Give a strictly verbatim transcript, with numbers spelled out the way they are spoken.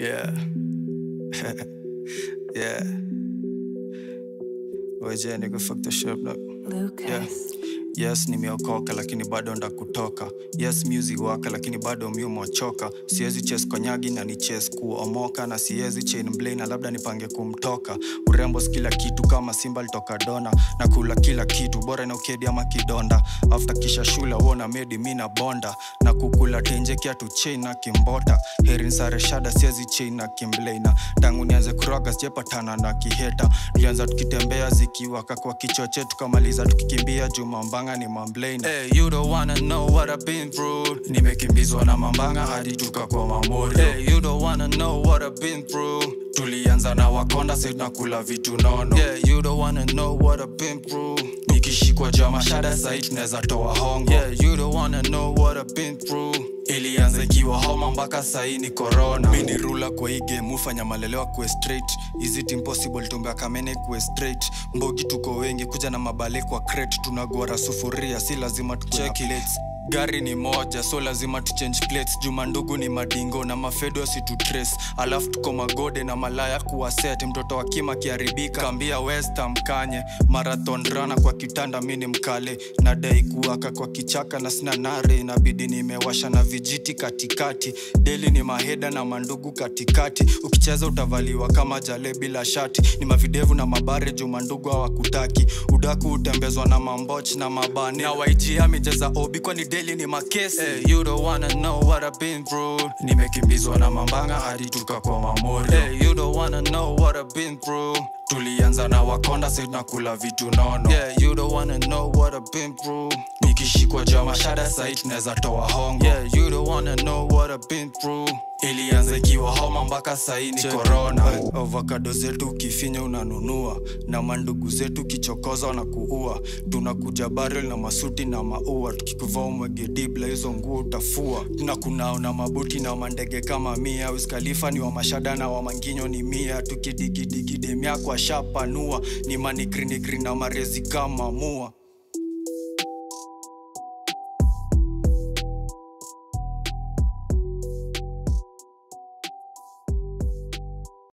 Yeah. Yeah. Weje nigga fuck the shit up. Lucas. Yeah. Yes, nimeokoka lakini bado nda kutoka. Yes, music waka lakini bado miumo choka. Siezi chase konyagi na ni chase kuomoka. Na siezi chain mblay na labda nipange kumtoka. Urembo kila kitu kama Simba litoka dona. Na kula kila kitu bora na ukedi ama kidonda. After kisha shula wona medi mina bonda. Na kukula tenje kia tu chain na kimbota. Herin sare shada siezi chain na kimblay na tangu nianze kuroga sijapatana na kiheta. Tulianza tukitembea zikiwaka kwa kichoche tukamaliza tukikimbia juma ni mamblaina. Hey, you don't wanna know what I've been through. Nimekimbizwa na mambanga hadi tukakwa mamorio. Hey, you don't wanna know what I've been through. Tulianza na wakonda sasa tunakula vitu nono. Yeah, you don't wanna know what I've been through. Nikishikwa jama shada sasa tunaweza toa hongo. Yeah, you don't wanna know what I've been through. Ilianza kiwa homa mpaka sasa ni corona. Mimi ni rula kwa hii game ufanya malelewa kwa straight. Is it impossible tumbe kamene kwa straight. Mbogi tuko wengi kuja na mabale kwa crate tunagora sufuria si lazima tucheck it. Gari ni moja so lazima tu change plates. Juma ndugu ni madingo na mafedo si tu trace. Alafu tuko magode na malaya kuwa set. Mtoto wa kima kiharibika kambia West Ham Kanye. Marathon runner kwa kitanda mini mkale. Nadai kuwaka kwa kichaka na sina nare. Inabidi nimewasha na vijiti katikati. Daily ni maheda na mandugu katikati. Ukicheza utavaliwa kama jale bila shati. Ni mavidevu na mabare juma ndugu hawakutaki. Udaku utembezwa na mamboch na mabani. Na Y G amejeza obi kwa ni daily ni makesi. Hey, you don't wanna know what I've been through. Nimekimbizwa na mambanga hadi tukakwa mamorio. Hey, you don't wanna know what I've been through. Tulianza na wakonda sasa tunakula vitu nono. Yeah, you don't wanna know what I've been through. Nikishikwa jama shada sasa tunaweza toa hongo. Yeah, you don't wanna know what I've been through. Ilianza kiwa homa mpaka sasa ni corona. Avocado zetu kifinya unanunua na mandugu zetu kichokoza na kuua. Tunakuja barrel na masuti na maua tukikuvaa umwege dibla hizo nguo utafua. Na kunao na mabuti na mandege kama mia. Wiz Khalifa ni wa mashada na wa manginyo ni mia. Tukidigidigi demia kwa shapanua ni manigri nigri na marezi kama mua.